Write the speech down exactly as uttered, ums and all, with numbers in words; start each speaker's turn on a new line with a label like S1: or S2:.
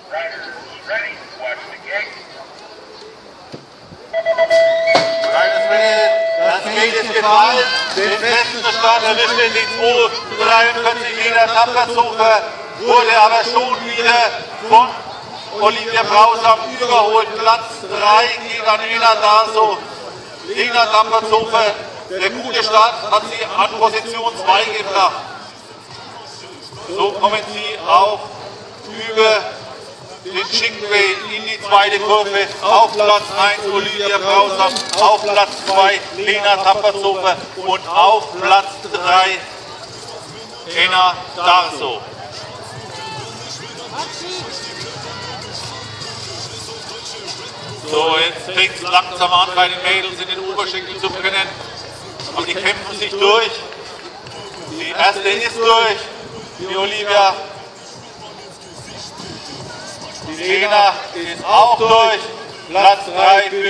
S1: Das Gate ist gefallen, den festen Start erwischte die zweihundertdreiundvierzig Meter Tapfersuche, wurde aber schon wieder von Olivia Brausam überholt. Platz drei geht an Ena Darso. Ena Tapfersuche, der gute Start hat sie an Position zwei gebracht. So kommen sie auch über den Schinckway in die zweite Kurve. Auf Platz eins Olivia Brausam, auf Platz zwei Lena Tapfersuche und auf Platz drei Ena Darso. So, jetzt fängt es langsam an, bei den Mädels in den Oberschenkel zu brennen. Aber die kämpfen sich durch. Die erste ist durch. Die Olivia. Die Lena ist auch durch. Platz drei für